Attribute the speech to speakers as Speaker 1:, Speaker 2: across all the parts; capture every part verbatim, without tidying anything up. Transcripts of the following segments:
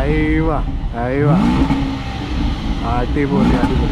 Speaker 1: അയ്യോ അയ്യോ അടിപൊളി അടിപൊളി.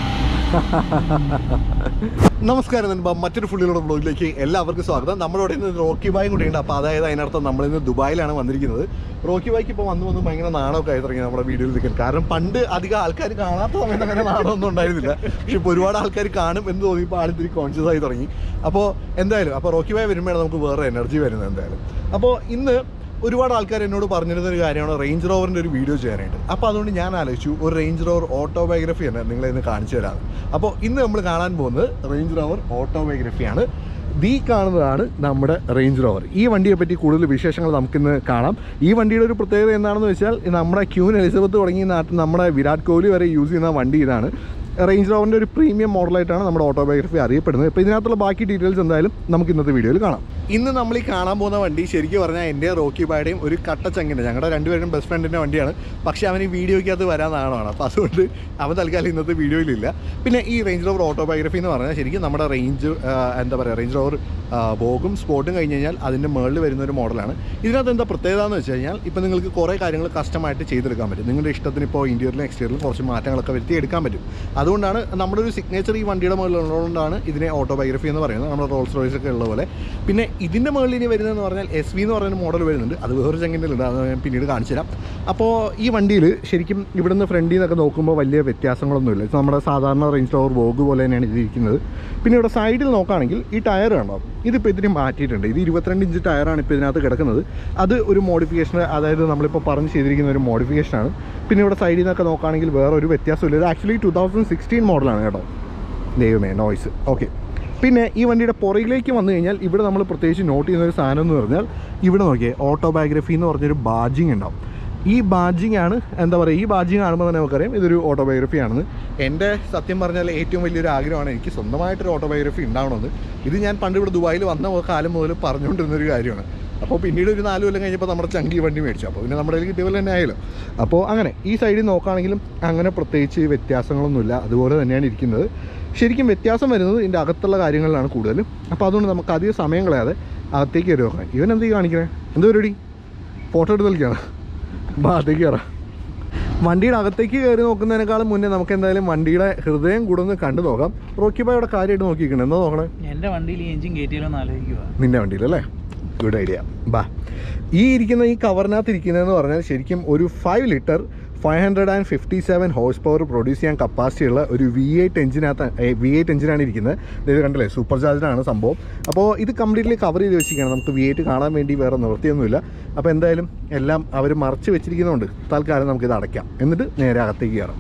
Speaker 1: നമസ്കാരം നൻപ, മറ്റൊരു ഫുള്ളിലുള്ള ബ്ലോഗിലേക്ക് എല്ലാവർക്കും സ്വാഗതം. നമ്മളോട് ഇന്ന് റോക്കി ബായും കൂടിയുണ്ട്. അപ്പോൾ അതായത് അതിനർത്ഥം നമ്മളിന്ന് ദുബായിലാണ് വന്നിരിക്കുന്നത്. റോക്കി ബായ്ക്ക് ഇപ്പോൾ വന്ന് വന്ന് ഭയങ്കര നാണമൊക്കെ ആയി തുടങ്ങി നമ്മുടെ വീഡിയോയിൽ നിൽക്കാൻ. കാരണം പണ്ട് അധികം ആൾക്കാർ കാണാത്ത സമയത്ത് അങ്ങനെ നാണമൊന്നും ഉണ്ടായിരുന്നില്ല. പക്ഷെ ഇപ്പോൾ ഒരുപാട് ആൾക്കാർ കാണും എന്ന് തോന്നിയപ്പോൾ ആളിത്തിരി കോൺഷ്യസ് ആയി തുടങ്ങി. അപ്പോൾ എന്തായാലും അപ്പോൾ റോക്കി ബായ് വരുമ്പോഴാണ് നമുക്ക് വേറെ എനർജി വരുന്നത് എന്തായാലും. അപ്പോൾ ഇന്ന് ഒരുപാട് ആൾക്കാർ എന്നോട് പറഞ്ഞിരുന്ന ഒരു കാര്യമാണ് റേഞ്ച് റോവറിൻ്റെ ഒരു വീഡിയോ ചെയ്യാനായിട്ട്. അപ്പോൾ അതുകൊണ്ട് ഞാൻ ആലോചിച്ചു ഒരു റേഞ്ച് റോവർ ഓട്ടോബയോഗ്രഫി തന്നെ നിങ്ങളെ ഇന്ന് കാണിച്ചു തരാം. അപ്പോൾ ഇന്ന് നമ്മൾ കാണാൻ പോകുന്നത് റേഞ്ച് റോവർ ഓട്ടോബയോഗ്രഫിയാണ്. ഈ കാണുന്നതാണ് നമ്മുടെ റേഞ്ച് റോവർ. ഈ വണ്ടിയെ പറ്റി കൂടുതൽ വിശേഷങ്ങൾ നമുക്കിന്ന് കാണാം. ഈ വണ്ടിയുടെ ഒരു പ്രത്യേകത എന്താണെന്ന് വെച്ചാൽ നമ്മുടെ ക്യൂൻ എലിസബത്ത് തുടങ്ങിയ നാട്ടിൽ നമ്മുടെ വിരാട് കോഹ്ലി വരെ യൂസ് ചെയ്യുന്ന വണ്ടി ഇതാണ്. റേഞ്ച് റോവറിൻ്റെ ഒരു പ്രീമിയം മോഡലായിട്ടാണ് നമ്മുടെ ഓട്ടോബയോഗ്രഫി അറിയപ്പെടുന്നത്. ഇപ്പോൾ ഇതിനകത്തുള്ള ബാക്കി ഡീറ്റെയിൽസ് എന്തായാലും നമുക്ക് ഇന്നത്തെ വീഡിയോയിൽ കാണാം. ഇന്ന് നമ്മൾ ഈ കാണാൻ പോകുന്ന വണ്ടി ശരിക്കും പറഞ്ഞാൽ എൻ്റെ റോക്കി ബായുടെയും ഒരു കട്ടച്ചങ്ങിൻ്റെ, ഞങ്ങളുടെ രണ്ടുപേരും ബെസ്റ്റ് ഫ്രണ്ടിൻ്റെ വണ്ടിയാണ്. പക്ഷേ അവൻ ഈ വീഡിയോയ്ക്കകത്ത് വരാൻ നാണമാണ്. അപ്പോൾ അതുകൊണ്ട് അവൻ തൽക്കാലം ഇന്നത്തെ വീഡിയോയിലില്ല. പിന്നെ ഈ റേഞ്ച് റോവർ ഓട്ടോബയോഗ്രഫി എന്ന് പറഞ്ഞാൽ ശരിക്കും നമ്മുടെ റേഞ്ച് എന്താ പറയുക റേഞ്ച് റോവർ ബോഗും സ്പോർട്ടും കഴിഞ്ഞ് കഴിഞ്ഞാൽ അതിൻ്റെ മുകളിൽ വരുന്ന ഒരു മോഡലാണ്. ഇതിനകത്ത് എന്താ പ്രത്യേകത എന്ന് വെച്ച് കഴിഞ്ഞാൽ ഇപ്പോൾ നിങ്ങൾക്ക് കുറേ കാര്യങ്ങൾ കസ്റ്റമായിട്ട് ചെയ്തെടുക്കാൻ പറ്റും. നിങ്ങളുടെ ഇഷ്ടത്തിന് ഇപ്പോൾ ഇൻറ്റീരിയറിലും എക്സ്റ്റീരിയറിലും കുറച്ച് മാറ്റങ്ങളൊക്കെ വരുത്തി എടുക്കാൻ പറ്റും. അതുകൊണ്ടാണ് നമ്മുടെ ഒരു സിഗ്നേച്ചർ ഈ വണ്ടിയുടെ മുകളിലുള്ളതുകൊണ്ടാണ് ഇതിനെ ഓട്ടോബയോഗ്രഫി എന്ന് പറയുന്നത്, നമ്മുടെ റോൾസ് റോയ്സ് ഒക്കെ ഉള്ള പോലെ. പിന്നെ ഇതിൻ്റെ മുകളിൽ ഇനി വരുന്നതെന്ന് പറഞ്ഞാൽ എസ് വി എന്ന് പറയുന്ന മോഡൽ വരുന്നുണ്ട്. അത് വേറൊരു ചങ്ങിൻ്റെ ഉണ്ട്, അത് ഞാൻ പിന്നീട് കാണിച്ചു തരാം. അപ്പോൾ ഈ വണ്ടിയിൽ ശരിക്കും ഇവിടുന്ന് ഫ്രണ്ടിൽ നിന്നൊക്കെ നോക്കുമ്പോൾ വലിയ വ്യത്യാസങ്ങളൊന്നുമില്ല. നമ്മുടെ സാധാരണ റേഞ്ച് റോവർ ബോഗ് പോലെ തന്നെയാണ് ഇതിരിക്കുന്നത്. പിന്നെ ഇവിടെ സൈഡിൽ നോക്കുകയാണെങ്കിൽ ഈ ടയർ കണ്ടോ, ഇതിപ്പോൾ ഇതിന് മാറ്റിയിട്ടുണ്ട്. ഇത് ഇരുപത്തിരണ്ട് ഇഞ്ച് ടയറാണ് ഇപ്പോൾ ഇതിനകത്ത് കിടക്കുന്നത്. അത് ഒരു മോഡിഫിക്കേഷൻ, അതായത് നമ്മളിപ്പോൾ പറഞ്ഞ് ചെയ്തിരിക്കുന്ന ഒരു മോഡിഫിക്കേഷനാണ്. പിന്നെ ഇവിടെ സൈഡിൽ നിന്നൊക്കെ നോക്കുകയാണെങ്കിൽ വേറെ ഒരു വ്യത്യാസമില്ല. ഇത് ആക്ച്വലി ടു തൗസൻഡ് സിക്സ്റ്റീൻ മോഡലാണ് കേട്ടോ. ദൈവമേ നോയ്സ്. ഓക്കെ, പിന്നെ ഈ വണ്ടിയുടെ പുറകിലേക്ക് വന്നു കഴിഞ്ഞാൽ ഇവിടെ നമ്മൾ പ്രത്യേകിച്ച് നോട്ട് ചെയ്യുന്ന ഒരു സാധനം എന്ന് പറഞ്ഞാൽ ഇവിടെ നോക്കിയേ ഓട്ടോബയോഗ്രഫി എന്ന് പറഞ്ഞൊരു ബാഡ്ജിങ് ഉണ്ടാവും. ഈ ബാഡ്ജിങ് ആണ് എന്താ പറയുക, ഈ ബാഡ്ജിങ് കാണുമ്പോൾ തന്നെ നമുക്കറിയാം ഇതൊരു ഓട്ടോബയോഗ്രഫി ആണെന്ന്. എൻ്റെ സത്യം പറഞ്ഞാൽ ഏറ്റവും വലിയൊരു ആഗ്രഹമാണ് എനിക്ക് സ്വന്തമായിട്ടൊരു ഓട്ടോബയോഗ്രഫി ഉണ്ടാവണമെന്ന്. ഇത് ഞാൻ പണ്ട് ഇവിടെ ദുബായിൽ വന്ന കാലം മുതൽ പറഞ്ഞുകൊണ്ടിരുന്നൊരു കാര്യമാണ്. അപ്പോൾ പിന്നീട് ഒരു നാല് കൊല്ലം കഴിഞ്ഞപ്പോൾ നമ്മുടെ ചങ്കി വണ്ടി മേടിച്ചു. അപ്പോൾ പിന്നെ നമ്മുടെ കയ്യിൽ കിട്ടിയ പോലെ തന്നെ ആയാലും. അപ്പോൾ അങ്ങനെ ഈ സൈഡിൽ നോക്കുകയാണെങ്കിലും അങ്ങനെ പ്രത്യേകിച്ച് വ്യത്യാസങ്ങളൊന്നുമില്ല, അതുപോലെ തന്നെയാണ് ഇരിക്കുന്നത്. ശരിക്കും വ്യത്യാസം വരുന്നത് ഇതിൻ്റെ അകത്തുള്ള കാര്യങ്ങളിലാണ് കൂടുതലും. അപ്പോൾ അതുകൊണ്ട് നമുക്ക് അധികം സമയം കളയാതെ അകത്തേക്ക് കയറി നോക്കണം. ഇവൻ എന്ത് കാണിക്കണേ, എന്ത് പരിപാടി, ഫോട്ടോ എടുത്ത് കളിക്കുകയാണ്. അപ്പോൾ അകത്തേക്ക് കയറാം. വണ്ടിയുടെ അകത്തേക്ക് കയറി നോക്കുന്നതിനേക്കാളും മുന്നേ നമുക്ക് എന്തായാലും വണ്ടിയുടെ ഹൃദയം കൂടെ ഒന്ന് കണ്ടു നോക്കാം. റോക്കി ബായുടെ കാര്യമായിട്ട് നോക്കിയിരിക്കണം. എന്താ നോക്കണേ? എൻ്റെ വണ്ടിയിൽ എഞ്ചിൻ കയറ്റിയാലോന്ന് ആലോചിക്കുക. നിൻ്റെ വണ്ടിയിലല്ലേ? Good idea. ബാ, ഈ ഇരിക്കുന്ന ഈ കവറിനകത്ത് ഇരിക്കുന്നതെന്ന് പറഞ്ഞാൽ ശരിക്കും ഒരു five litre five hundred and fifty seven horse power produce ചെയ്യാൻ കപ്പാസിറ്റി ഉള്ള ഒരു വി എയ്റ്റ് എഞ്ചിനകത്ത് വി എയ്റ്റ് എഞ്ചിനാണ് ഇരിക്കുന്നത്. ഇത് കണ്ടല്ലേ, സൂപ്പർ ചാർജ്ഡാണ് സംഭവം. അപ്പോൾ ഇത് കംപ്ലീറ്റ്ലി കവർ ചെയ്ത് വെച്ചിരിക്കുകയാണ്. നമുക്ക് വി എയ്റ്റ് കാണാൻ വേണ്ടി വേറെ നിവൃത്തിയൊന്നുമില്ല. അപ്പോൾ എന്തായാലും എല്ലാം അവർ മറച്ച് വെച്ചിരിക്കുന്നതുകൊണ്ട് തൽക്കാലം നമുക്കിത് അടയ്ക്കാം. എന്നിട്ട് നേരെ അകത്തേക്ക് കയറാം.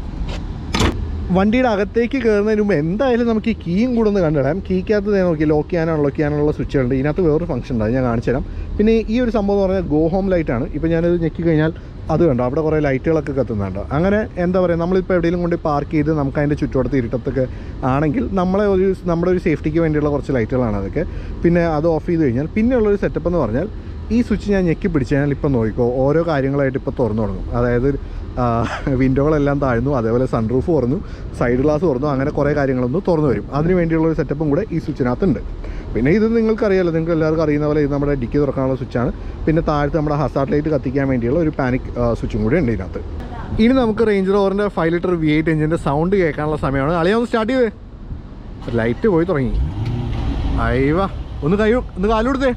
Speaker 1: വണ്ടിയുടെ അകത്തേക്ക് കയറുന്നതിന് മുമ്പ് എന്തായാലും നമുക്ക് ഈ കീയും കൂടെ ഒന്ന് കണ്ടിടാം. കീക്കകത്ത് നോക്കി ലോക്ക് ചെയ്യാനോ അൺലോക്ക് ചെയ്യാനുള്ള സ്വിച്ചുകളുണ്ട്. ഇതിനകത്ത് വേറൊരു ഫംഗ്ഷൻ ഉണ്ട്, അത് ഞാൻ കാണിച്ചു തരാം. പിന്നെ ഈ ഒരു സംഭവം എന്ന് പറഞ്ഞാൽ ഗോ ഹോം ലൈറ്റാണ്. ഇപ്പോൾ ഞാനിത് ഞെക്കി കഴിഞ്ഞാൽ അത് കണ്ടോ, അവിടെ കുറേ ലൈറ്റുകളൊക്കെ കത്തുന്നുണ്ടോ. അങ്ങനെ എന്താ പറയുക, നമ്മളിപ്പോൾ എവിടെയെങ്കിലും കൊണ്ട് പാർക്ക് ചെയ്ത് നമുക്ക് അതിൻ്റെ ചുറ്റുവട്ടത്ത് ഇരുട്ടത്തൊക്കെ ആണെങ്കിൽ നമ്മളെ ഒരു നമ്മുടെ ഒരു സേഫ്റ്റിക്ക് വേണ്ടിയുള്ള കുറച്ച് ലൈറ്റുകളാണ് അതൊക്കെ. പിന്നെ അത് ഓഫ് ചെയ്ത് കഴിഞ്ഞാൽ പിന്നെയുള്ളൊരു സെറ്റപ്പ് എന്ന് പറഞ്ഞാൽ ഈ സ്വിച്ച് ഞാൻ ഞെക്കി പിടിച്ച് കഴിഞ്ഞാൽ ഇപ്പോൾ നോക്കിക്കോ ഓരോ കാര്യങ്ങളായിട്ട് ഇപ്പോൾ തുറന്നു തുടങ്ങും. അതായത് വിൻഡോകളെല്ലാം താഴ്ന്നു, അതേപോലെ സൺറൂഫ് തുറന്നു, സൈഡ് ഗ്ലാസ് തുറന്നു, അങ്ങനെ കുറേ കാര്യങ്ങളൊന്നും തുറന്നു വരും. അതിന് വേണ്ടിയുള്ളൊരു സെറ്റപ്പും കൂടെ ഈ സ്വിച്ചിനകത്തുണ്ട്. പിന്നെ ഇത് നിങ്ങൾക്കറിയാമല്ലോ, നിങ്ങൾക്ക് എല്ലാവർക്കും അറിയുന്ന പോലെ ഇത് നമ്മുടെ ഡിക്കി തുറക്കാനുള്ള സ്വിച്ചാണ്. പിന്നെ താഴത്ത് നമ്മുടെ ഹസാർഡ് ലൈറ്റ് കത്തിക്കാൻ വേണ്ടിയുള്ള ഒരു പാനിക് സ്വിച്ചും കൂടെ ഉണ്ട് ഇതിനകത്ത്. ഇനി നമുക്ക് റേഞ്ച് റോവറിൻ്റെ ഫൈവ് ലിറ്റർ വി എയ്റ്റ് എഞ്ചിൻ്റെ സൗണ്ട് കേൾക്കാനുള്ള സമയമാണ്. അളിയാ ഒന്ന് സ്റ്റാർട്ട് ചെയ്തേ. ലൈറ്റ് പോയി തുടങ്ങി. അയ്യവാ, ഒന്ന് കൈ ഒന്ന് കാലുകൊടുത്തേ.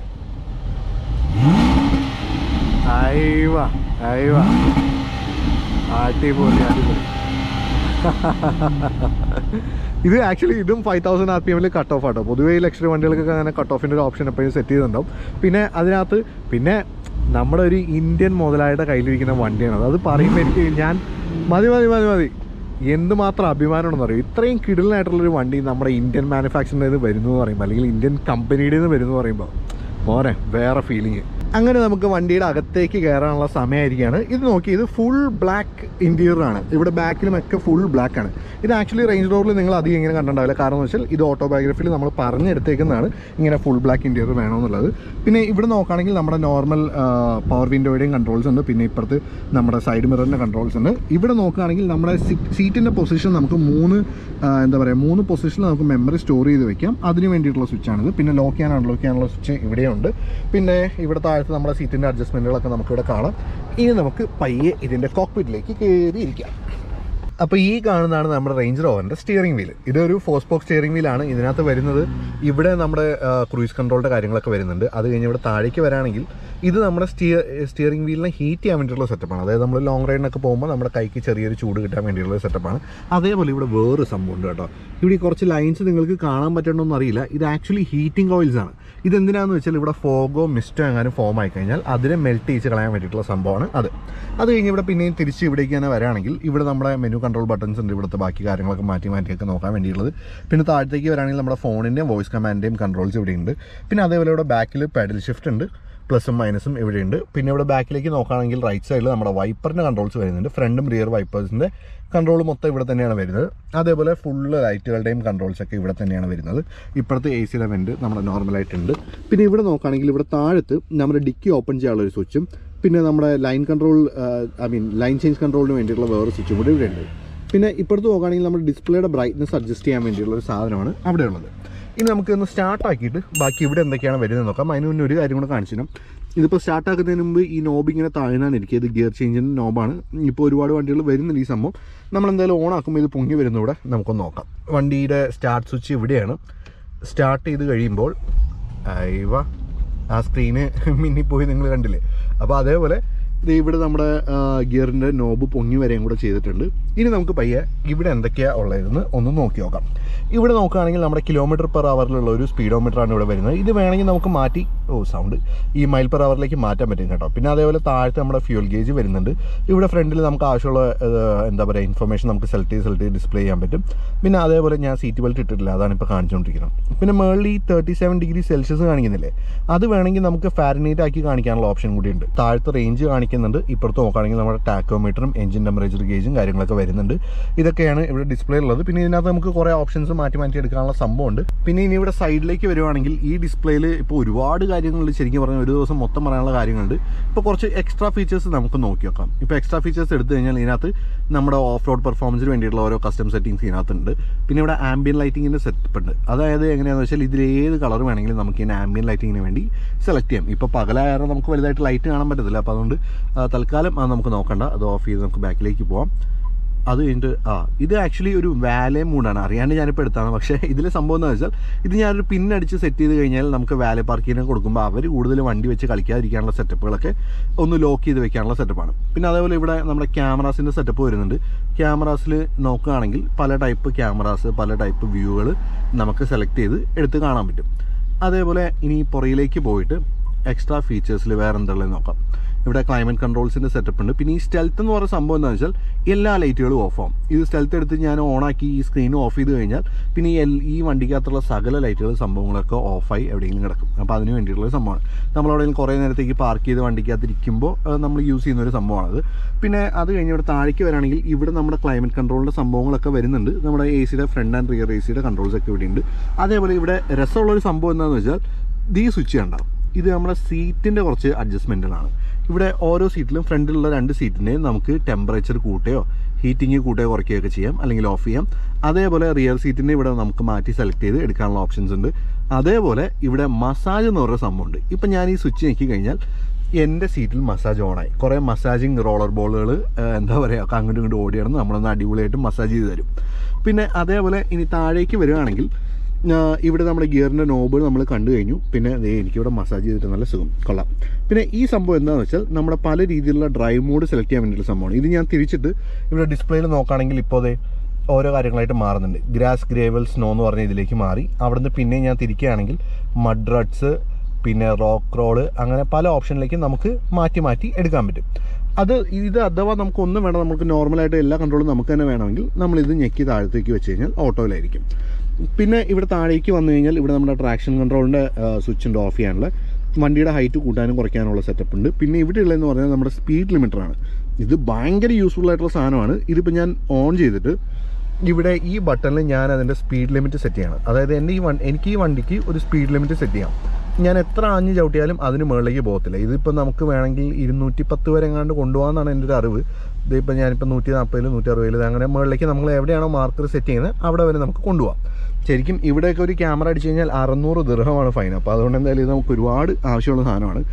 Speaker 1: അയ്യവാ അയ്യവാ അടിപൊളി അടിപൊളി. ഇത് ആക്ച്വലി ഇതും ഫൈവ് തൗസൻഡ് ആർ പി എമ്മിൽ കട്ട് ഓഫ് ആട്ടോ. പൊതുവേ ഈ ലക്ഷറി വണ്ടികൾക്കൊക്കെ അങ്ങനെ കട്ട് ഓഫിൻ്റെ ഒരു ഓപ്ഷൻ എപ്പോഴും സെറ്റ് ചെയ്തിട്ടുണ്ടാവും. പിന്നെ അതിനകത്ത് പിന്നെ നമ്മുടെ ഒരു ഇന്ത്യൻ മുതലാളിയുടെ കയ്യിലിരിക്കുന്ന വണ്ടിയാണ് അത് പറയുമ്പോൾ എനിക്ക് ഞാൻ മതി മതി മതി മതി എന്തുമാത്രം അഭിമാനമാണെന്ന് പറയും. ഇത്രയും കിടിലനായിട്ടുള്ളൊരു വണ്ടി നമ്മുടെ ഇന്ത്യൻ മാനുഫാക്ചറിൻ്റെ നിന്ന് വരുന്നു എന്ന് പറയുമ്പോൾ, അല്ലെങ്കിൽ ഇന്ത്യൻ കമ്പനിയുടെ നിന്ന് വരുന്നു എന്ന് പറയുമ്പോൾ മോനെ വേറെ ഫീലിങ്. അങ്ങനെ നമുക്ക് വണ്ടിയുടെ അകത്തേക്ക് കയറാനുള്ള സമയമായിരിക്കുകയാണ്. ഇത് നോക്കി, ഇത് ഫുൾ ബ്ലാക്ക് ഇൻറ്റീരിയറാണ്. ഇവിടെ ബാക്കിലുമൊക്കെ ഫുൾ ബ്ലാക്ക് ആണ്. ഇത് ആക്ച്വലി റേഞ്ച് റോവറിൽ നിങ്ങൾ അധികം ഇങ്ങനെ കണ്ടിട്ടുണ്ടാവില്ല. കാരണം എന്ന് വെച്ചാൽ ഇത് ഓട്ടോബയോഗ്രഫിയിൽ നമ്മൾ പറഞ്ഞെടുത്തേക്കുന്നതാണ് ഇങ്ങനെ ഫുൾ ബ്ലാക്ക് ഇൻറ്റീരിയർ വേണമെന്നുള്ളത്. പിന്നെ ഇവിടെ നോക്കുകയാണെങ്കിൽ നമ്മുടെ നോർമൽ പവർ വിൻഡോയുടെയും കൺട്രോൾസ് ഉണ്ട്. പിന്നെ ഇപ്പുറത്ത് നമ്മുടെ സൈഡ് മിററിൻ്റെ കൺട്രോൾസ് ഉണ്ട്. ഇവിടെ നോക്കുകയാണെങ്കിൽ നമ്മുടെ സീറ്റിൻ്റെ പൊസിഷൻ നമുക്ക് മൂന്ന് എന്താ പറയുക മൂന്ന് പൊസിഷനിൽ നമുക്ക് മെമ്മറി സ്റ്റോർ ചെയ്ത് വെക്കാം. അതിന് വേണ്ടിയിട്ടുള്ള സ്വിച്ചാണിത്. പിന്നെ ലോക്ക് ചെയ്യാൻ അൺലോക്ക് ചെയ്യാനുള്ള സ്വിച്ച് ഇവിടെയുണ്ട്. പിന്നെ ഇവിടെ താഴെ താഴത്ത് നമ്മുടെ സീറ്റിൻ്റെ അഡ്ജസ്റ്റ്മെൻറ്റുകളൊക്കെ നമുക്കിവിടെ കാണാം. ഇനി നമുക്ക് പയ്യെ ഇതിൻ്റെ കോക്പിറ്റിലേക്ക് കയറിയിരിക്കാം. അപ്പോൾ ഈ കാണുന്നതാണ് നമ്മുടെ റേഞ്ച് റോവറിൻ്റെ സ്റ്റിയറിംഗ് വീൽ. ഇതൊരു ഫോർ സ്പോക്ക് സ്റ്റിയറിംഗ് വീലാണ്. ഇതിനകത്ത് വരുന്നത് ഇവിടെ നമ്മുടെ ക്രൂയിസ് കൺട്രോളിൻ്റെ കാര്യങ്ങളൊക്കെ വരുന്നുണ്ട്. അത് കഴിഞ്ഞ് ഇവിടെ താഴേക്ക് വരാണെങ്കിൽ ഇത് നമ്മുടെ സ്റ്റിയർ സ്റ്റിയറിംഗ് വീലിനെ ഹീറ്റ് ചെയ്യാൻ വേണ്ടിയിട്ടുള്ള സെറ്റപ്പാണ്. അതായത് നമ്മൾ ലോങ് റൈഡിനൊക്കെ പോകുമ്പോൾ നമ്മുടെ കൈക്ക് ചെറിയൊരു ചൂട് കിട്ടാൻ വേണ്ടിയിട്ടുള്ള സെറ്റപ്പാണ്. അതേപോലെ ഇവിടെ വേറൊരു സംഭവമുണ്ട് കേട്ടോ. ഇവിടെ കുറച്ച് ലൈൻസ് നിങ്ങൾക്ക് കാണാൻ പറ്റണമെന്ന് അറിയില്ല. ഇത് ആക്ച്വലി ഹീറ്റിംഗ് ഓയിൽസ് ആണ്. ഇതെന്തിനാണെന്ന് വെച്ചാൽ ഇവിടെ ഫോഗോ മിസ്റ്റോ എങ്ങാനും ഫോം ആയി കഴിഞ്ഞാൽ അതിനെ മെൽറ്റ് ചെയ്ത് കളയാൻ വേണ്ടിയിട്ടുള്ള സംഭവമാണ് അത്. അത് കഴിഞ്ഞ് ഇവിടെ പിന്നെയും തിരിച്ച് ഇവിടേക്ക് തന്നെ വരാണെങ്കിൽ ഇവിടെ നമ്മുടെ മെനു കൺട്രോൾ ബട്ടൺസ് ഉണ്ട്. ഇവിടുത്തെ ബാക്കി കാര്യങ്ങളൊക്കെ മാറ്റി മാറ്റിയൊക്കെ നോക്കാൻ വേണ്ടിയുള്ളത്. പിന്നെ താഴത്തേക്ക് വരാണെങ്കിൽ നമ്മുടെ ഫോണിൻ്റെയും വോയിസ് കമാൻഡിൻ്റെയും കൺട്രോൾസ് ഇവിടെയുണ്ട്. പിന്നെ അതേപോലെ ഇവിടെ ബാക്കിൽ പെഡൽ ഷിഫ്റ്റ് ഉണ്ട്, പ്ലസും മൈനസും ഇവിടെയുണ്ട്. പിന്നെ ഇവിടെ ബാക്കിലേക്ക് നോക്കുകയാണെങ്കിൽ റൈറ്റ് സൈഡിൽ നമ്മുടെ വൈപ്പറിൻ്റെ കൺട്രോൾസ് വരുന്നുണ്ട്. ഫ്രണ്ടും റിയർ വൈപ്പേഴ്സിൻ്റെ കൺട്രോൾ മൊത്തം ഇവിടെ തന്നെയാണ് വരുന്നത്. അതേപോലെ ഫുള്ള് ലൈറ്റുകളുടെയും കൺട്രോൾസൊക്കെ ഇവിടെ തന്നെയാണ് വരുന്നത്. ഇപ്പോഴത്തെ എ സിയുടെ വെൻറ്റ് നമ്മുടെ നോർമലായിട്ടുണ്ട്. പിന്നെ ഇവിടെ നോക്കുകയാണെങ്കിൽ ഇവിടെ താഴത്ത് നമ്മുടെ ഡിക്കി ഓപ്പൺ ചെയ്യാനുള്ള ഒരു സ്വിച്ചും പിന്നെ നമ്മുടെ line control I mean line change കൺട്രോളിന് വേണ്ടിയിട്ടുള്ള വേറെ സ്വിച്ചും കൂടി ഇവിടെ ഉണ്ട്. പിന്നെ ഇപ്പോഴത്തെ നോക്കുകയാണെങ്കിൽ നമ്മുടെ ഡിസ്പ്ലേയുടെ ബ്രൈറ്റ്നസ് അഡ്ജസ്റ്റ് ചെയ്യാൻ വേണ്ടിയുള്ള ഒരു സാധനമാണ് അവിടെ ഉള്ളത്. ഇനി നമുക്കൊന്ന് സ്റ്റാർട്ടാക്കിയിട്ട് ബാക്കി ഇവിടെ എന്തൊക്കെയാണ് വരുന്നത് നോക്കാം. അതിന് മുന്നേ ഒരു കാര്യം കൂടെ കാണിച്ചു തരാം. ഇതിപ്പോൾ സ്റ്റാർട്ടാക്കുന്നതിന് മുമ്പ് ഈ നോബ് ഇങ്ങനെ താഴ്ന്നാണ് ഇരിക്കുക. ഇത് ഗിയർ ചേഞ്ചിൻ്റെ നോബാണ്. ഇപ്പോൾ ഒരുപാട് വണ്ടികൾ വരുന്നുണ്ട് ഈ സംഭവം. നമ്മളെന്തായാലും ഓൺ ആക്കുമ്പോൾ ഇത് പൊങ്ങി വരുന്നൂടെ നമുക്കൊന്ന് നോക്കാം. വണ്ടിയുടെ സ്റ്റാർട്ട് സ്വിച്ച് ഇവിടെയാണ്. സ്റ്റാർട്ട് ചെയ്ത് കഴിയുമ്പോൾ ഇവ ആ സ്ക്രീന് മിന്നിപ്പോയി നിങ്ങൾ കണ്ടില്ലേ. അപ്പോൾ അതേപോലെ ഇത് ഇവിടെ നമ്മുടെ ഗിയറിൻ്റെ നോബ് പൊങ്ങി വരെയും കൂടെ ചെയ്തിട്ടുണ്ട്. ഇനി നമുക്ക് പയ്യെ ഇവിടെ എന്തൊക്കെയാണ് ഉള്ളതെന്ന് ഒന്ന് നോക്കി നോക്കാം. ഇവിടെ നോക്കുകയാണെങ്കിൽ നമ്മുടെ കിലോമീറ്റർ പെർ അവറിലുള്ള ഒരു സ്പീഡോമീറ്ററാണ് ഇവിടെ വരുന്നത്. ഇത് വേണമെങ്കിൽ നമുക്ക് മാറ്റി ഓ സൗണ്ട് ഈ മൈൽ പെർ അവറിലേക്ക് മാറ്റാൻ പറ്റും കേട്ടോ. പിന്നെ അതേപോലെ താഴത്തെ നമ്മുടെ ഫ്യൂൽ ഗേജ് വരുന്നുണ്ട്. ഇവിടെ ഫ്രണ്ടിൽ നമുക്ക് ആവശ്യമുള്ള എന്താ പറയുക ഇൻഫർമേഷൻ നമുക്ക് സെലക്ട് ചെയ്ത് സെലക്ട് ചെയ്ത് ഡിസ്പ്ലേ ചെയ്യാൻ പറ്റും. പിന്നെ അതേപോലെ ഞാൻ സീറ്റ് ബെൽറ്റ് ഇട്ടിട്ടില്ല, അതാണ് ഇപ്പോൾ കാണിച്ചുകൊണ്ടിരിക്കുന്നത്. പിന്നെ മേളിൽ ഈ തേർട്ടി സെവൻ ഡിഗ്രി സെൽഷ്യസ് കാണിക്കുന്നില്ലേ, അത് വേണമെങ്കിൽ നമുക്ക് ഫാരനൈറ്റ് ആക്കി കാണിക്കാനുള്ള ഓപ്ഷൻ കൂടിയുണ്ട്. താഴത്തെ റേഞ്ച് കാണിക്കുന്നുണ്ട്. ഇപ്പുറത്ത് നോക്കുകയാണെങ്കിൽ നമ്മുടെ ടാക്കോമീറ്ററും എഞ്ചിൻ ടെമ്പറേച്ചർ ഗേജും കാര്യങ്ങളൊക്കെ വരുന്നുണ്ട്. ഇതൊക്കെയാണ് ഇവിടെ ഡിസ്പ്ലേ ഉള്ളത്. പിന്നെ ഇതിനകത്ത് നമുക്ക് കുറേ ഓപ്ഷൻസ് മാറ്റി മാറ്റി എടുക്കാനുള്ള സംഭവമുണ്ട്. പിന്നെ ഇനി ഇവിടെ സൈഡിലേക്ക് വരുവാണെങ്കിൽ ഈ ഡിസ്പ്ലേയിൽ ഇപ്പോൾ ഒരുപാട് കാര്യങ്ങളുണ്ട്. ശരിക്കും പറഞ്ഞാൽ ഒരു ദിവസം മൊത്തം പറയാനുള്ള കാര്യങ്ങളുണ്ട്. ഇപ്പോൾ കുറച്ച് എക്സ്ട്രാ ഫീച്ചേഴ്സ് നമുക്ക് നോക്കി നോക്കാം. ഇപ്പോൾ എക്സ്ട്രാ ഫീച്ചേഴ്സ് എടുത്തു കഴിഞ്ഞാൽ ഇതിനകത്ത് നമ്മുടെ ഓഫ് റോഡ് പെർഫോമൻസിന് വേണ്ടിയിട്ടുള്ള ഓരോ കസ്റ്റം സെറ്റിംഗ്സ് ഇതിനകത്തുണ്ട്. പിന്നെ ഇവിടെ ആംബിയൻ ലൈറ്റിങ്ങിൻ്റെ സെറ്റപ്പ് ഉണ്ട്. അതായത് എങ്ങനെയാണെന്ന് വെച്ചാൽ ഇതിൽ ഏത് കളർ വേണമെങ്കിലും നമുക്ക് ഇതിന് ആംബിയൻ ലൈറ്റിങ്ങിന് വേണ്ടി സെലക്ട് ചെയ്യാം. ഇപ്പോൾ പകലായാലും നമുക്ക് വലുതായിട്ട് ലൈറ്റ് കാണാൻ പറ്റത്തില്ല. അപ്പോൾ അതുകൊണ്ട് തൽക്കാലം അത് നമുക്ക് നോക്കണ്ട, അത് ഓഫ് ചെയ്ത് നമുക്ക് ബാക്കിലേക്ക് പോവാം. അത് കഴിഞ്ഞിട്ട് ആ ഇത് ആക്ച്വലി ഒരു വാലേ മൂഡാണ്. അറിയാണ്ട് ഞാനിപ്പോൾ എടുത്താണ്. പക്ഷേ ഇതിൽ സംഭവം എന്ന് വെച്ചാൽ ഇത് ഞാനൊരു പിന്നടിച്ച് സെറ്റ് ചെയ്ത് കഴിഞ്ഞാൽ നമുക്ക് വാലേ പാർക്കിങ്ങിന് കൊടുക്കുമ്പോൾ അവർ കൂടുതൽ വണ്ടി വെച്ച് കളിക്കാതിരിക്കാനുള്ള സെറ്റപ്പുകളൊക്കെ ഒന്ന് ലോക്ക് ചെയ്ത് വെക്കാനുള്ള സെറ്റപ്പാണ്. പിന്നെ അതേപോലെ ഇവിടെ നമ്മുടെ ക്യാമറാസിൻ്റെ സെറ്റപ്പ് വരുന്നുണ്ട്. ക്യാമറാസിൽ നോക്കുകയാണെങ്കിൽ പല ടൈപ്പ് ക്യാമറാസ് പല ടൈപ്പ് വ്യൂകൾ നമുക്ക് സെലക്ട് ചെയ്ത് എടുത്ത് കാണാൻ പറ്റും. അതേപോലെ ഇനി പുറയിലേക്ക് പോയിട്ട് എക്സ്ട്രാ ഫീച്ചേഴ്സിൽ വേറെ എന്തുള്ളതെന്ന് നോക്കാം. ഇവിടെ ക്ലൈമറ്റ് കൺട്രോൾസിൻ്റെ സെറ്റപ്പ് ഉണ്ട്. പിന്നെ ഈ സ്റ്റെൽത്ത് എന്ന് പറയുന്ന സംഭവം എന്താണെന്ന് വെച്ചാൽ എല്ലാ ലൈറ്റുകളും ഓഫ് ആവും. ഇത് സ്റ്റെൽത്ത് എടുത്ത് ഞാൻ ഓണാക്കി ഈ സ്ക്രീൻ ഓഫ് ചെയ്ത് കഴിഞ്ഞാൽ പിന്നെ ഈ ഈ വണ്ടിക്കകത്തുള്ള സകല ലൈറ്റുകൾ സംഭവങ്ങളൊക്കെ ഓഫായി എവിടെയെങ്കിലും കിടക്കും. അപ്പോൾ അതിന് വേണ്ടിയിട്ടുള്ള സംഭവമാണ്. നമ്മളെവിടെയെങ്കിലും കുറേ നേരത്തേക്ക് പാർക്ക് ചെയ്ത് വണ്ടിക്കകത്തിരിക്കുമ്പോൾ നമ്മൾ യൂസ് ചെയ്യുന്ന ഒരു സംഭവമാണത്. പിന്നെ അത് കഴിഞ്ഞ് ഇവിടെ താഴേക്ക് വരാണെങ്കിൽ ഇവിടെ നമ്മുടെ ക്ലൈമറ്റ് കൺട്രോളിൻ്റെ സംഭവങ്ങളൊക്കെ വരുന്നുണ്ട്. നമ്മുടെ എ സിയുടെ ഫ്രണ്ട് ആൻഡ് റിയർ എ സിയുടെ കൺട്രോൾസ് ഒക്കെ ഇവിടെ ഉണ്ട്. അതേപോലെ ഇവിടെ രസമുള്ളൊരു സംഭവം എന്താണെന്ന് വെച്ചാൽ ഈ സ്വിച്ച് ഉണ്ടാവും. ഇത് നമ്മുടെ സീറ്റിൻ്റെ കുറച്ച് അഡ്ജസ്റ്റ്മെൻറ്റുകളാണ്. ഇവിടെ ഓരോ സീറ്റിലും ഫ്രണ്ടിലുള്ള രണ്ട് സീറ്റിനെയും നമുക്ക് ടെമ്പറേച്ചർ കൂട്ടുകയോ ഹീറ്റിംഗ് കൂട്ടുകയോ കുറയ്ക്കുകയൊക്കെ ചെയ്യാം, അല്ലെങ്കിൽ ഓഫ് ചെയ്യാം. അതേപോലെ റിയർ സീറ്റിനെ ഇവിടെ നമുക്ക് മാറ്റി സെലക്ട് ചെയ്ത് എടുക്കാനുള്ള ഓപ്ഷൻസ് ഉണ്ട്. അതേപോലെ ഇവിടെ മസാജ് എന്ന് പറയുന്ന സംഭവമുണ്ട്. ഇപ്പം ഞാൻ ഈ സ്വിച്ച് ഞെക്കി കഴിഞ്ഞാൽ എൻ്റെ സീറ്റിൽ മസാജ് ഓണായി. കുറേ മസാജിങ് റോളർ ബോളുകൾ എന്താ പറയുക അങ്ങോട്ടും ഇങ്ങോട്ടും ഓടിയാണ് നമ്മളൊന്ന് അടിപൊളിയായിട്ട് മസാജ് ചെയ്ത് തരും. പിന്നെ അതേപോലെ ഇനി താഴേക്ക് വരികയാണെങ്കിൽ ഇവിടെ നമ്മുടെ ഗിയറിൻ്റെ നോബ് നമ്മൾ കണ്ടു കഴിഞ്ഞു. പിന്നെ എനിക്കിവിടെ മസാജ് ചെയ്തിട്ട് നല്ല സുഖം കൊള്ളാം. പിന്നെ ഈ സംഭവം എന്താണെന്ന് വെച്ചാൽ നമ്മുടെ പല രീതിയിലുള്ള ഡ്രൈവ് മോഡ് സെലക്ട് ചെയ്യാൻ വേണ്ടിയിട്ടുള്ള സംഭവമാണ്. ഇത് ഞാൻ തിരിച്ചിട്ട് ഇവിടെ ഡിസ്പ്ലേയിൽ നോക്കുകയാണെങ്കിൽ ഇപ്പോൾ അതേ ഓരോ കാര്യങ്ങളായിട്ട് മാറുന്നുണ്ട്. ഗ്രാസ് ഗ്രേവൽ സ്നോ എന്ന് പറഞ്ഞ ഇതിലേക്ക് മാറി. അവിടുന്ന് പിന്നെ ഞാൻ തിരിക്കുകയാണെങ്കിൽ മഡ് റട്ട്സ് പിന്നെ റോക്ക് റോള് അങ്ങനെ പല ഓപ്ഷനിലേക്ക് നമുക്ക് മാറ്റി മാറ്റി എടുക്കാൻ പറ്റും. അത് ഇത് അഥവാ നമുക്കൊന്നും വേണം, നമുക്ക് നോർമലായിട്ട് എല്ലാ കൺട്രോളും നമുക്ക് തന്നെ വേണമെങ്കിൽ നമ്മളിത് ഞെക്കി താഴത്തേക്ക് വെച്ച് കഴിഞ്ഞാൽ ഓട്ടോയിലായിരിക്കും. പിന്നെ ഇവിടെ താഴേക്ക് വന്നു കഴിഞ്ഞാൽ ഇവിടെ നമ്മുടെ ട്രാക്ഷൻ കൺട്രോളിൻ്റെ സ്വിച്ച് ഉണ്ട് ഓഫ് ചെയ്യാനുള്ള. വണ്ടിയുടെ ഹൈറ്റ് കൂട്ടാനും കുറയ്ക്കാനുള്ള സെറ്റപ്പ് ഉണ്ട്. പിന്നെ ഇവിടെ ഉള്ളതെന്ന് പറഞ്ഞാൽ നമ്മുടെ സ്പീഡ് ലിമിറ്ററാണ്. ഇത് ഭയങ്കര യൂസ്ഫുൾ ആയിട്ടുള്ള സാധനമാണ്. ഇതിപ്പോൾ ഞാൻ ഓൺ ചെയ്തിട്ട് ഇവിടെ ഈ ബട്ടണിൽ ഞാൻ അതിൻ്റെ സ്പീഡ് ലിമിറ്റ് സെറ്റ് ചെയ്യണം. അതായത് എൻ്റെ ഈ വണ്ടി എനിക്ക് ഈ വണ്ടിക്ക് ഒരു സ്പീഡ് ലിമിറ്റ് സെറ്റ് ചെയ്യാം. ഞാൻ എത്ര ആഞ്ഞ് ചവിട്ടിയാലും അതിന് മുകളിലേക്ക് പോകത്തില്ല. ഇതിപ്പോൾ നമുക്ക് വേണമെങ്കിൽ ഇരുന്നൂറ്റി പത്ത് വരെ എങ്ങാണ്ട് കൊണ്ടുപോകാമെന്നാണ് എൻ്റെ ഒരു അറിവ്. ഇതിപ്പോൾ ഞാനിപ്പോൾ നൂറ്റി നാൽപ്പതിൽ നൂറ്റി അറുപതിൽ അങ്ങനെ മുകളിലേക്ക് നമ്മൾ എവിടെയാണോ മാർക്കർ സെറ്റ് ചെയ്യുന്നത് അവിടെ വരെ നമുക്ക് കൊണ്ടുപോകാം. ശരിക്കും ഇവിടെയൊക്കെ ഒരു ക്യാമറ അടിച്ചു കഴിഞ്ഞാൽ അറുന്നൂറ് ദിർഹമാണ് ഫൈൻ. അപ്പോൾ അതുകൊണ്ട് എന്തായാലും ഇത് നമുക്ക് ഒരുപാട് ആവശ്യമുള്ള സാധനമാണ്.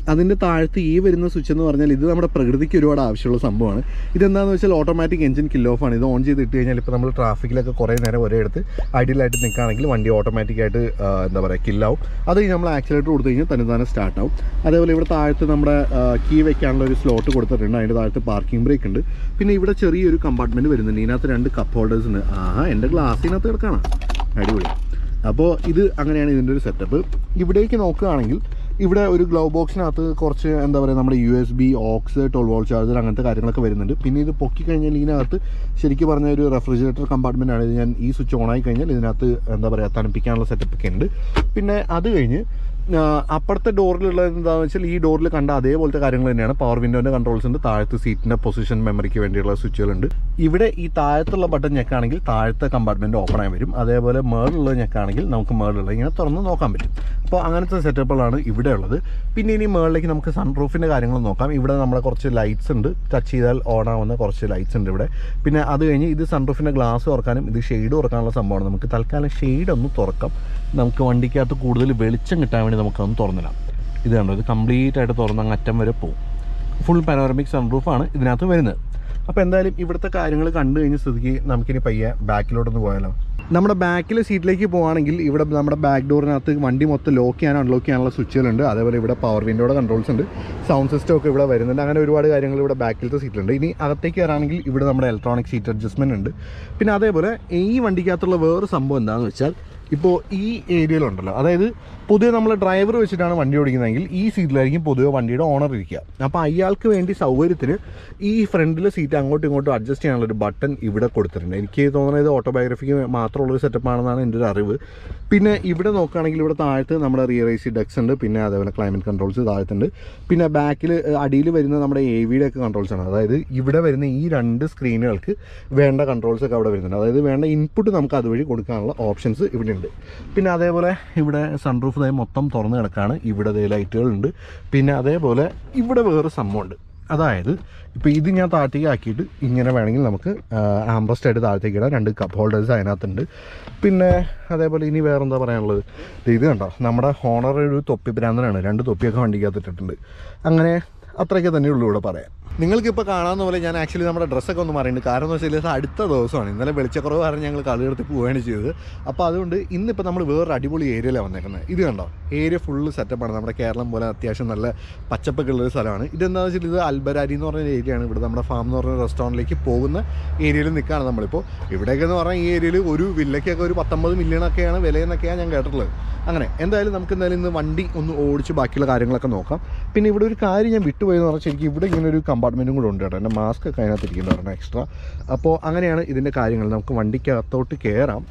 Speaker 1: അതിൻ്റെ താഴത്ത് ഈ വരുന്ന സ്വിച്ച് എന്ന് പറഞ്ഞാൽ ഇത് നമ്മുടെ പ്രകൃതിക്ക് ഒരുപാട് ആവശ്യമുള്ള സംഭവമാണ്. ഇതെന്താണെന്ന് വെച്ചാൽ ഓട്ടോമാറ്റിക് എഞ്ചിൻ കിൽ ഓഫ് ആണ്. ഇത് ഓൺ ചെയ്ത് ഇട്ട് കഴിഞ്ഞാൽ ഇപ്പോൾ നമ്മൾ ട്രാഫിക്കിലൊക്കെ കുറേ നേരം ഒരേ എടുത്ത് ഐഡിയലായിട്ട് നിൽക്കുകയാണെങ്കിൽ വണ്ടി ഓട്ടോമാറ്റിക്കായിട്ട് എന്താ പറയുക കില്ലാവും. അത് കഴിഞ്ഞ് നമ്മൾ ആക്സിലേറ്റർ കൊടുത്തു കഴിഞ്ഞാൽ തന്നെ തന്നെ സ്റ്റാർട്ടാവും. അതേപോലെ ഇവിടെ താഴത്ത് നമ്മുടെ കീ വെക്കാനുള്ള ഒരു സ്ലോട്ട് കൊടുത്തിട്ടുണ്ട്. അതിൻ്റെ താഴത്ത് പാർക്കിംഗ് ബ്രേക്ക് ഉണ്ട്. പിന്നെ ഇവിടെ ചെറിയൊരു കമ്പാർട്ട്മെൻറ്റ് വരുന്നുണ്ട്. ഇതിനകത്ത് രണ്ട് കപ്പ് ഹോൾഡേഴ്സ് ഉണ്ട്. ആ എൻ്റെ ഗ്ലാസ്സിനകത്ത് കിടക്കാണ്, അടിപൊളി. അപ്പോൾ ഇത് അങ്ങനെയാണ് ഇതിൻ്റെ ഒരു സെറ്റപ്പ്. ഇവിടേക്ക് നോക്കുകയാണെങ്കിൽ ഇവിടെ ഒരു ഗ്ലൗ ബോക്സിനകത്ത് കുറച്ച് എന്താ പറയുക നമ്മുടെ U S B aux twelve volt charger അങ്ങനത്തെ കാര്യങ്ങളൊക്കെ വരുന്നുണ്ട്. പിന്നെ ഇത് പൊക്കി കഴിഞ്ഞാൽ ഇതിനകത്ത് ശരിക്കും പറഞ്ഞ ഒരു റെഫ്രിജറേറ്റർ കമ്പാർട്ട്മെൻ്റ് ആണ്. ഇത് ഞാൻ ഈ സ്വിച്ച് ഓൺ ആയി കഴിഞ്ഞാൽ ഇതിനകത്ത് എന്താ പറയുക തണുപ്പിക്കാനുള്ള സെറ്റപ്പൊക്കെ ഉണ്ട്. പിന്നെ അത് കഴിഞ്ഞ് അപ്പുറത്തെ ഡോറിലുള്ളത് എന്താണെന്ന് വെച്ചാൽ ഈ ഡോറിൽ കണ്ട അതേപോലത്തെ കാര്യങ്ങൾ തന്നെയാണ്. പവർ വിൻഡോൻ്റെ കൺട്രോൾസ് ഉണ്ട്. താഴത്ത് സീറ്റിൻ്റെ പൊസിഷൻ മെമ്മറിക്ക് വേണ്ടിയുള്ള സ്വിച്ചുകളുണ്ട്. ഇവിടെ ഈ താഴത്തുള്ള ബട്ടൺ ഞെക്കാണെങ്കിൽ താഴത്തെ കമ്പാർട്ട്മെൻറ്റ് ഓപ്പൺ ആയി വരും. അതേപോലെ മേളിലുള്ള ഞെക്കാണെങ്കിൽ നമുക്ക് മേളിലുള്ള ഇങ്ങനെ തുറന്ന് നോക്കാൻ പറ്റും. അപ്പോൾ അങ്ങനത്തെ സെറ്റപ്പുകളാണ് ഇവിടെ ഉള്ളത്. പിന്നെ ഇനി മേളിലേക്ക് നമുക്ക് സൺറൂഫിൻ്റെ കാര്യങ്ങൾ നോക്കാം. ഇവിടെ നമ്മുടെ കുറച്ച് ലൈറ്റ്സ് ഉണ്ട്, ടച്ച് ചെയ്താൽ ഓൺ ആവുന്ന കുറച്ച് ലൈറ്റ്സ് ഉണ്ട് ഇവിടെ. പിന്നെ അത് കഴിഞ്ഞ് ഇത് സൺറൂഫിൻ്റെ ഗ്ലാസ് തുറക്കാനും ഇത് ഷെയ്ഡ് തുറക്കാനുള്ള സംഭവമാണ്. നമുക്ക് തൽക്കാലം ഷെയ്ഡ് ഒന്ന് തുറക്കാം. നമുക്ക് വണ്ടിക്കകത്ത് കൂടുതൽ വെളിച്ചം കിട്ടാൻ വേണ്ടി നമുക്കൊന്ന് തുറന്നിടാം. ഇത് കണ്ടോ, ഇത് കംപ്ലീറ്റ് ആയിട്ട് തുറന്ന് അങ്ങ് അറ്റം വരെ പോകും. ഫുൾ പാനോറമിക് സൺറൂഫാണ് ഇതിനകത്ത് വരുന്നത്. അപ്പോൾ എന്തായാലും ഇവിടുത്തെ കാര്യങ്ങൾ കണ്ടു കഴിഞ്ഞ സ്ഥിതിക്ക് നമുക്കിനി പയ്യെ ബാക്കിലോട്ടൊന്ന് പോയാലോ. നമ്മുടെ ബാക്കിലെ സീറ്റിലേക്ക് പോകുകയാണെങ്കിൽ ഇവിടെ നമ്മുടെ ബാക്ക് ഡോറിനകത്ത് വണ്ടി മൊത്തം ലോക്ക് ചെയ്യാൻ അൺലോക്ക് ചെയ്യാനുള്ള സ്വിച്ചുകളുണ്ട്. അതേപോലെ ഇവിടെ പവർ വിൻഡോയുടെ കൺട്രോൾസ് ഉണ്ട്. സൗണ്ട് സിസ്റ്റം ഒക്കെ ഇവിടെ വരുന്നുണ്ട്. അങ്ങനെ ഒരുപാട് കാര്യങ്ങൾ ഇവിടെ ബാക്കിലത്തെ സീറ്റിലുണ്ട്. ഇനി അകത്തേക്ക് കയറാണെങ്കിൽ ഇവിടെ നമ്മുടെ ഇലക്ട്രോണിക് സീറ്റ് അഡ്ജസ്റ്റ്മെൻറ്റ് ഉണ്ട്. പിന്നെ അതേപോലെ ഈ വണ്ടിക്കകത്തുള്ള വേറെ സംഭവം എന്താണെന്ന് വെച്ചാൽ ഇപ്പോൾ ഈ ഏരിയയിലുണ്ടല്ലോ, അതായത് പൊതുവെ നമ്മൾ ഡ്രൈവർ വെച്ചിട്ടാണ് വണ്ടി ഓടിക്കുന്നതെങ്കിൽ ഈ സീറ്റിലായിരിക്കും പൊതുവെ വണ്ടിയുടെ ഓണർ ഇരിക്കുക. അപ്പോൾ അയാൾക്ക് വേണ്ടി സൗകര്യത്തിന് ഈ ഫ്രണ്ടിലെ സീറ്റ് അങ്ങോട്ടും ഇങ്ങോട്ടും അഡ്ജസ്റ്റ് ചെയ്യാനുള്ളൊരു ബട്ടൺ ഇവിടെ കൊടുത്തിട്ടുണ്ട്. എനിക്ക് തോന്നുന്നത് ഓട്ടോബയോഗ്രഫിക്ക് മാത്രമുള്ളൊരു സെറ്റപ്പാണെന്നാണ് എൻ്റെ ഒരു അറിവ്. പിന്നെ ഇവിടെ നോക്കുകയാണെങ്കിൽ ഇവിടെ താഴത്ത് നമ്മുടെ റിയർ എ സി ഡെക്സ് ഉണ്ട്. പിന്നെ അതേപോലെ ക്ലൈമറ്റ് കൺട്രോൾസ് താഴത്തുണ്ട്. പിന്നെ ബാക്കിൽ അടിയിൽ വരുന്ന നമ്മുടെ എ വിയുടെ ഒക്കെ കൺട്രോൾസ് ആണ്. അതായത് ഇവിടെ വരുന്ന ഈ രണ്ട് സ്ക്രീനുകൾക്ക് വേണ്ട കൺട്രോൾസ് ഒക്കെ അവിടെ വരുന്നുണ്ട്. അതായത് വേണ്ട ഇൻപുട്ട് നമുക്ക് അതുവഴി കൊടുക്കാനുള്ള ഓപ്ഷൻസ് ഇവിടെ ഉണ്ട്. പിന്നെ അതേപോലെ ഇവിടെ സൺറൂഫ് മൊത്തം തുറന്ന് കിടക്കാണ്. ഇവിടെ ലൈറ്റുകളുണ്ട്. പിന്നെ അതേപോലെ ഇവിടെ വേറെ സംഭവമുണ്ട്. അതായത് ഇപ്പോൾ ഇത് ഞാൻ താഴത്തേക്ക് ആക്കിയിട്ട് ഇങ്ങനെ വേണമെങ്കിൽ നമുക്ക് ആംബ്രസ്റ്റ് ആയിട്ട് താഴത്തേക്ക് ഇടാം. രണ്ട് കപ്പ് ഹോൾഡേഴ്സ് അതിനകത്തുണ്ട്. പിന്നെ അതേപോലെ ഇനി വേറെ എന്താ പറയാനുള്ളത്, ഇത് കണ്ടോ, നമ്മുടെ ഹോണർ ഒരു തൊപ്പി ഭ്രാന്തനാണ്. രണ്ട് തൊപ്പിയൊക്കെ വണ്ടിക്കകത്ത് ഇട്ടിട്ടുണ്ട്. അങ്ങനെ അത്രയൊക്കെ തന്നെയുള്ളൂ ഇവിടെ പറയാം. നിങ്ങൾക്കിപ്പോൾ കാണാവുന്ന പോലെ ഞാൻ ആക്ച്വലി നമ്മുടെ ഡ്രസ്സൊക്കെ ഒന്ന് മാറിയിട്ടുണ്ട്. കാരണം എന്ന് വെച്ചാൽ ഇത് അടുത്ത ദിവസമാണ്. ഇന്നലെ വെളിച്ചക്കുറവ് കാരണം ഞങ്ങൾ കളിയെടുത്ത് പോവുകയാണ് ചെയ്തത്. അപ്പോൾ അതുകൊണ്ട് ഇന്നിപ്പോൾ നമ്മൾ വേറൊരു അടിപൊളി ഏരിയയിലാണ് വന്നേക്കുന്നത്. ഇത് കണ്ടോ, ഏരിയ ഫുള്ള് സെറ്റപ്പാണ്. നമ്മുടെ കേരളം പോലെ അത്യാവശ്യം നല്ല പച്ചപ്പൊക്കെ ഉള്ളൊരു സ്ഥലമാണ്. ഇതെന്താണെന്ന് വെച്ചാൽ ഇത് അൽബരാരി എന്ന് പറഞ്ഞ ഏരിയയാണ്. ഇവിടെ നമ്മുടെ ഫാം എന്ന് പറഞ്ഞ റെസ്റ്റോറൻറ്റിലേക്ക് പോകുന്ന ഏരിയയിൽ നിൽക്കുകയാണ് നമ്മളിപ്പോൾ. ഇവിടെയൊക്കെ എന്ന് പറഞ്ഞാൽ ഈ ഏരിയയിൽ ഒരു വില്ലയ്ക്കൊക്കെ ഒരു പത്തൊമ്പത് മില്യണൊക്കെയാണ് വിലയെന്നൊക്കെയാണ് ഞാൻ കേട്ടിട്ടുള്ളത്. അങ്ങനെ എന്തായാലും നമുക്ക് എന്തായാലും ഇന്ന് വണ്ടി ഒന്ന് ഓടിച്ച് ബാക്കിയുള്ള കാര്യങ്ങളൊക്കെ നോക്കാം. പിന്നെ ഇവിടെ ഒരു കാര്യം ഞാൻ വിട്ടുപോയെന്ന് പറഞ്ഞാൽ ശരിക്കും ഇവിടെ ഇങ്ങനെ ഒരു കമ്പാർട്ട്മെൻറ്റും കൂടെ ഉണ്ട് കേട്ടോ. എൻ്റെ മാസ്ക് ഒക്കെ അതിനകത്ത് ഇരിക്കുന്നത് പറഞ്ഞാൽ എക്സ്ട്രാ. അപ്പോൾ അങ്ങനെയാണ് ഇതിൻ്റെ കാര്യങ്ങൾ. നമുക്ക് വണ്ടിക്കകത്തോട്ട് കയറാം.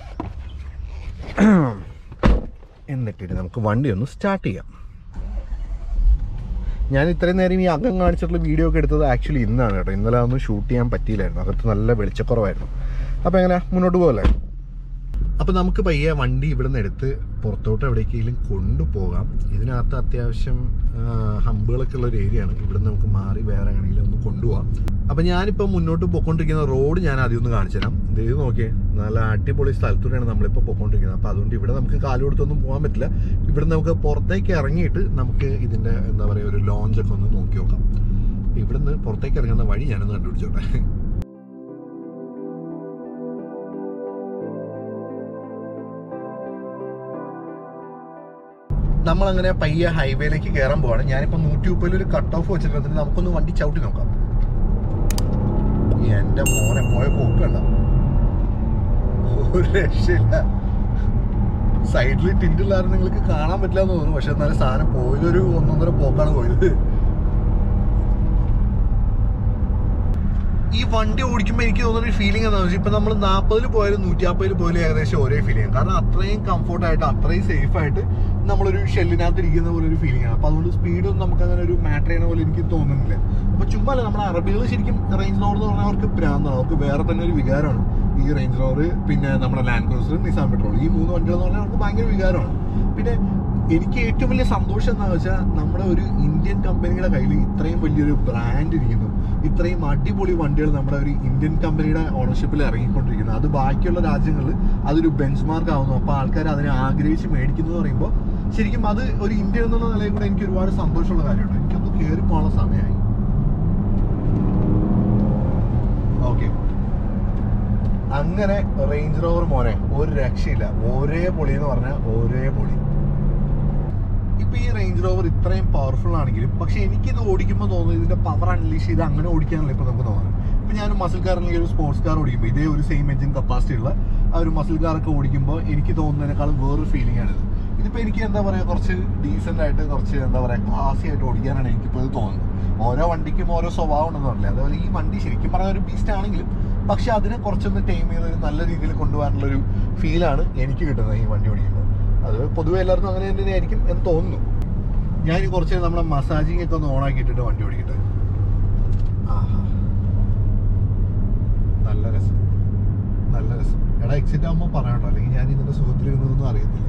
Speaker 1: എന്നിട്ട് നമുക്ക് വണ്ടി ഒന്ന് സ്റ്റാർട്ട് ചെയ്യാം. ഞാൻ ഇത്രയും നേരം ഈ അകം കാണിച്ചിട്ടുള്ള വീഡിയോ ഒക്കെ എടുത്തത് ആക്ച്വലി ഇന്നാണ് കേട്ടോ. ഇന്നലെ ഒന്നും ഷൂട്ട് ചെയ്യാൻ പറ്റിയില്ലായിരുന്നു. അകത്ത് നല്ല വെളിച്ചക്കുറവായിരുന്നു. അപ്പോൾ എങ്ങനെ മുന്നോട്ട് പോകല്ലേ? അപ്പോൾ നമുക്ക് പയ്യെ വണ്ടി ഇവിടെ നിന്ന് എടുത്ത് പുറത്തോട്ട് എവിടേക്കെങ്കിലും കൊണ്ടുപോകാം. ഇതിനകത്ത് അത്യാവശ്യം ഹമ്പുകളൊക്കെ ഉള്ള ഒരു ഏരിയയാണ്. ഇവിടെ നമുക്ക് മാറി വേറെ എങ്ങനെയെങ്കിലും ഒന്ന് കൊണ്ടുപോകാം. അപ്പോൾ ഞാനിപ്പോൾ മുന്നോട്ട് പോയിക്കൊണ്ടിരിക്കുന്ന റോഡ് ഞാൻ ആദ്യം ഒന്ന് കാണിച്ചു തരാം. ഇത് നോക്കിയേ, നല്ല അടിപൊളി സ്ഥലത്തൂടെയാണ് നമ്മളിപ്പോൾ പോയിക്കൊണ്ടിരിക്കുന്നത്. അപ്പോൾ അതുകൊണ്ട് ഇവിടെ നമുക്ക് കാല് കൊടുത്തൊന്നും പോകാൻ പറ്റില്ല. ഇവിടെ നമുക്ക് പുറത്തേക്ക് ഇറങ്ങിയിട്ട് നമുക്ക് ഇതിൻ്റെ എന്താ പറയുക ഒരു ലോഞ്ചൊക്കെ ഒന്ന് നോക്കി നോക്കാം. ഇവിടെ നിന്ന് പുറത്തേക്ക് ഇറങ്ങുന്ന വഴി ഞാനൊന്ന് കണ്ടുപിടിച്ചോട്ടെ. നമ്മളങ്ങനെ പയ്യെ ഹൈവേയിലേക്ക് കയറാൻ പോവാണ്. ഞാനിപ്പോൾ നൂറ്റി മുപ്പതിൽ ഒരു കട്ട് ഓഫ് വെച്ചിട്ടുണ്ട്. നമുക്കൊന്ന് വണ്ടി ചവിട്ടി നോക്കാം. എൻ്റെ മോനെ പോയ പോക്കണ്ട, ഒരു രക്ഷയില്ല. സൈഡിൽ ടിൻഡില്ലായിരുന്നു, നിങ്ങൾക്ക് കാണാൻ പറ്റില്ല എന്ന് തോന്നുന്നു. പക്ഷെ എന്നാലും സാധനം പോയതൊരു ഒന്നൊന്നര പോക്കാണ് പോയത്. ഈ വണ്ടി ഓടിക്കുമ്പോൾ എനിക്ക് തോന്നുന്നൊരു ഫീലിംഗ് എന്താണെന്ന് വെച്ചാൽ ഇപ്പം നമ്മൾ നാൽപ്പതിൽ പോയാലും നൂറ്റി നാൽപ്പതിൽ പോയാലും ഏകദേശം ഒരേ ഫീലിംഗ്. കാരണം അത്രയും കംഫർട്ടായിട്ട് അത്രയും സേഫായിട്ട് നമ്മളൊരു ഷെല്ലിനകത്ത് ഇരിക്കുന്ന പോലെ ഒരു ഫീലിംഗ് ആണ്. അപ്പോൾ അതുകൊണ്ട് സ്പീഡൊന്നും നമുക്ക് അങ്ങനെ ഒരു മാറ്റർ ചെയ്യുന്ന പോലെ എനിക്ക് തോന്നുന്നില്ല. അപ്പോൾ ചുമ്മാ അല്ല, നമ്മുടെ അറബികൾ ശരിക്കും റേഞ്ച് റോവർ എന്ന് പറഞ്ഞാൽ അവർക്ക് ഭ്രാന്താണ്. അവർക്ക് വേറെ തന്നെ ഒരു വികാരമാണ് ഈ റേഞ്ച് റോവർ, പിന്നെ നമ്മുടെ ലാൻഡ് ക്രൂസർ, നിസാൻ പെട്രോൾ, ഈ മൂന്ന് വണ്ടികൾ എന്ന് പറഞ്ഞാൽ അവർക്ക് ഭയങ്കര വികാരമാണ്. പിന്നെ എനിക്ക് ഏറ്റവും വലിയ സന്തോഷം എന്താണെന്ന് വെച്ചാൽ നമ്മുടെ ഒരു ഇന്ത്യൻ കമ്പനിയുടെ കയ്യിൽ ഇത്രയും വലിയൊരു ബ്രാൻഡ് ഇരിക്കുന്നു. ഇത്രയും അടിപൊളി വണ്ടികൾ നമ്മുടെ ഒരു ഇന്ത്യൻ കമ്പനിയുടെ ഓണർഷിപ്പിൽ ഇറങ്ങിക്കൊണ്ടിരിക്കുന്നത്. അത് ബാക്കിയുള്ള രാജ്യങ്ങളിൽ അതൊരു ബെഞ്ച് മാർക്ക് ആവുന്നു. അപ്പോൾ ആൾക്കാർ അതിനെ ആഗ്രഹിച്ച് മേടിക്കുന്നു എന്ന് പറയുമ്പോൾ ശരിക്കും അത് ഒരു ഇന്ത്യ എന്നുള്ള നിലയിൽ കൂടെ എനിക്ക് ഒരുപാട് സന്തോഷമുള്ള കാര്യമുണ്ട്. എനിക്കൊന്ന് കയറി പോകാനുള്ള സമയമായി. ഓക്കെ, അങ്ങനെ റേഞ്ച് റോവർ മോനെ ഒരു രക്ഷയില്ല, ഒരേ പൊളി എന്ന് പറഞ്ഞാൽ ഒരേ പൊളി. ഇപ്പൊ ഈ റേഞ്ച് റോവർ ഇത്രയും പവർഫുൾ ആണെങ്കിലും പക്ഷെ എനിക്കിത് ഓടിക്കുമ്പോൾ തോന്നുന്നു ഇതിന്റെ പവർ അൺലീഷ് ചെയ്ത് അങ്ങനെ ഓടിക്കാനല്ല ഇപ്പൊ നമുക്ക് തോന്നുന്നത്. ഇപ്പൊ ഞാൻ മസിൽ കാർ അല്ലെങ്കിൽ ഒരു സ്പോർട്സ് കാർ ഓടിക്കുമ്പോൾ ഇതേ ഒരു സെയിം എഞ്ചിൻ കപ്പാസിറ്റി ഉള്ള ആ ഒരു മസിൽ കാറൊക്കെ ഓടിക്കുമ്പോൾ എനിക്ക് തോന്നുന്നതിനേക്കാളും വേറൊരു ഫീലിംഗ് ആണിത്. ഇതിപ്പോൾ എനിക്ക് എന്താ പറയുക, കുറച്ച് ഡീസൻ്റ് ആയിട്ട് കുറച്ച് എന്താ പറയുക ക്ലാസി ആയിട്ട് ഓടിക്കാനാണ് എനിക്കിപ്പോൾ ഇത് തോന്നുന്നത്. ഓരോ വണ്ടിക്കും ഓരോ സ്വഭാവം ഉണ്ടെന്ന് പറഞ്ഞില്ല, അതേപോലെ ഈ വണ്ടി ശരിക്കും പറഞ്ഞ ഒരു ബീസ്റ്റ് ആണെങ്കിലും പക്ഷെ അതിനെ കുറച്ചൊന്ന് ടൈം ചെയ്ത് ഒരു നല്ല രീതിയിൽ കൊണ്ടുപോകാനുള്ളൊരു ഫീലാണ് എനിക്ക് കിട്ടുന്നത് ഈ വണ്ടി ഓടിക്കുമ്പോൾ. അത് പൊതുവെ എല്ലാവർക്കും അങ്ങനെ തന്നെ ആയിരിക്കും എന്ന് തോന്നുന്നു. ഞാൻ കുറച്ച് നമ്മുടെ മസാജിങ് ഒക്കെ ഒന്ന് ഓണാക്കിയിട്ടിട്ട് വണ്ടി ഓടിക്കട്ടെ. ആഹാ, നല്ല രസം, നല്ല രസം. എടാ എക്സിറ്റ് ആകുമ്പോൾ പറയട്ടോ, അല്ലെങ്കിൽ ഞാൻ ഇതിന്റെ സുഖത്തിലിരുന്നതൊന്നും അറിയത്തില്ല.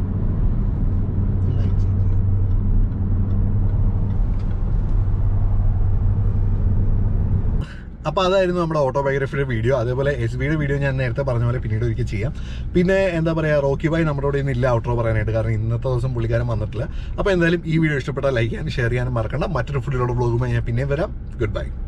Speaker 1: അപ്പോൾ അതായിരുന്നു നമ്മുടെ ഓട്ടോബയോഗ്രഫിയുടെ വീഡിയോ. അതേപോലെ എസ് ബിയുടെ വീഡിയോ ഞാൻ നേരത്തെ പറഞ്ഞ പോലെ പിന്നീട് ഒരിക്കൽ ചെയ്യാം. പിന്നെ എന്താ പറയുക, റോക്കി ബായ് നമ്മുടെ ഇവിടെ ഇന്നില്ല ഔട്ട്രോ പറയാനായിട്ട്, കാരണം ഇന്നത്തെ ദിവസം പുള്ളിക്കാരൻ വന്നിട്ടില്ല. അപ്പോൾ എന്തായാലും ഈ വീഡിയോ ഇഷ്ടപ്പെട്ടാൽ ലൈക്ക് ചെയ്യാനും ഷെയർ ചെയ്യാനും മറക്കണ്ട. മറ്റൊരു ഫുഡിലുള്ള വ്ളോഗുമായി ഞാൻ പിന്നെയും വരാം. Good bye.